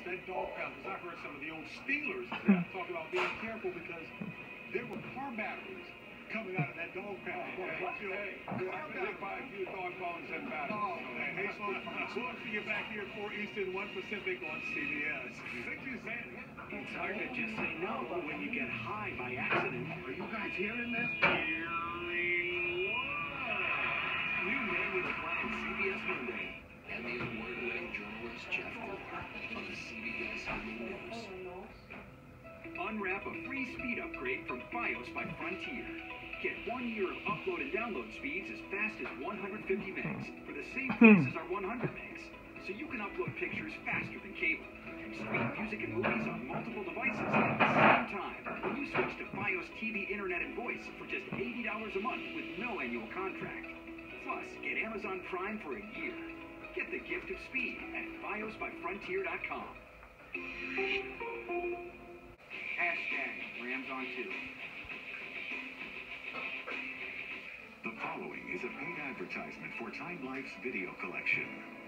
Fios, that dog pound, because I heard some of the old Steelers talk about being careful because there were car batteries coming out of that dog pound. Hey, 5 dog pounds and batteries. Oh, man. Hey, so we'll see you back here at 4 Eastern, 1 Pacific on CBS. It's hard to just say no when you get high by accident. Are you guys hearing this? New Man with a Plan, CBS Monday. And the award-winning journalist Jeff Moore on the CBS Evening News. Unwrap a free speed upgrade from Fios by Frontier. Get 1 year of upload and download speeds as fast as 150 megs for the same price as our 100 megs. So you can upload pictures faster than cable and stream music and movies on multiple devices at the same time when you switch to Fios TV, Internet, and Voice for just $80 a month with no annual contract. Plus, get Amazon Prime for a year. Get the gift of speed at FiosByFrontier.com. Rams on 2. The following is a paid advertisement for Time Life's video collection.